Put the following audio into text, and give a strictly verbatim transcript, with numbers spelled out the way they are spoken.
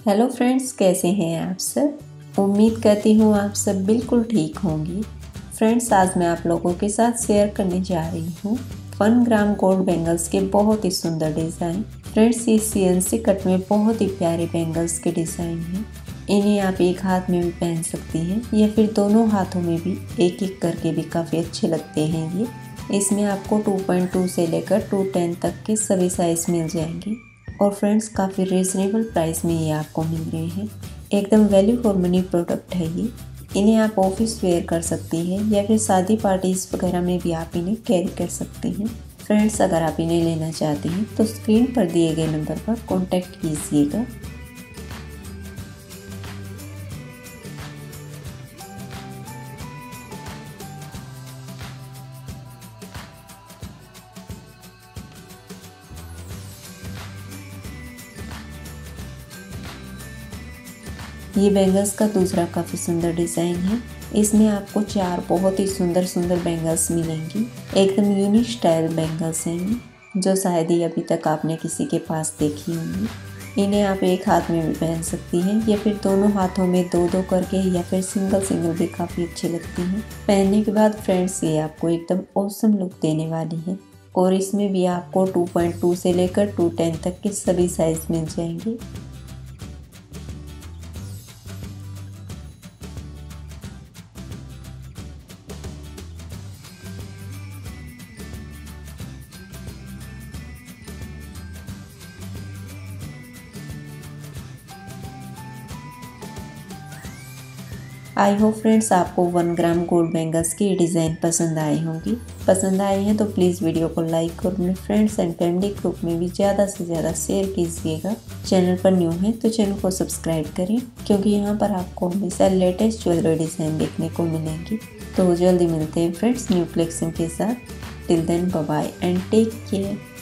Hello friends, कैसे हैं आप सब। उम्मीद करती हूँ आप सब बिल्कुल ठीक होंगी। फ्रेंड्स, आज मैं आप लोगों के साथ शेयर करने जा रही हूँ वन ग्राम गोल्ड बैंगल्स के बहुत ही सुंदर डिज़ाइन। फ्रेंड्स, ये सीएनसी कट में बहुत ही प्यारे बैंगल्स के डिज़ाइन हैं। इन्हें आप एक हाथ में भी पहन सकती हैं या फिर दोनों हाथों में भी एक एक करके भी काफ़ी अच्छे लगते हैं ये। इसमें आपको टू पॉइंट टू से लेकर टू टेन तक के सभी साइज़ मिल जाएंगे और फ्रेंड्स काफ़ी रीजनेबल प्राइस में ये आपको मिल रहे हैं। एकदम वैल्यू फॉर मनी प्रोडक्ट है ये। इन्हें आप ऑफिस वेयर कर सकती हैं या फिर शादी पार्टीज वगैरह में भी आप इन्हें कैरी कर सकते हैं। फ्रेंड्स, अगर आप इन्हें लेना चाहते हैं तो स्क्रीन पर दिए गए नंबर पर कॉन्टैक्ट कीजिएगा। ये बैंगल्स का दूसरा काफ़ी सुंदर डिज़ाइन है। इसमें आपको चार बहुत ही सुंदर सुंदर बैंगल्स मिलेंगी। एकदम यूनिक स्टाइल बैंगल्स हैं ये, जो शायद ही अभी तक आपने किसी के पास देखी होंगी। इन्हें आप एक हाथ में भी पहन सकती हैं या फिर दोनों हाथों में दो दो करके या फिर सिंगल सिंगल भी काफ़ी अच्छी लगती हैं। पहनने के बाद फ्रेंड्स, ये आपको एकदम ऑसम लुक देने वाली है और इसमें भी आपको टू पॉइंट टू से लेकर टू टेन तक के सभी साइज मिल जाएंगे। आई होप फ्रेंड्स, आपको वन ग्राम गोल्ड बैंगल्स की डिज़ाइन पसंद आई होंगी। पसंद आई हैं तो प्लीज़ वीडियो को लाइक और अपने फ्रेंड्स एंड फैमिली ग्रुप में भी ज़्यादा से ज़्यादा शेयर कीजिएगा। चैनल पर न्यू हैं तो चैनल को सब्सक्राइब करें, क्योंकि यहाँ पर आपको हमेशा लेटेस्ट ज्वेलरी डिज़ाइन देखने को मिलेंगी। तो जल्दी मिलते हैं फ्रेंड्स न्यू कलेक्शन के साथ। Till then bye bye and take care.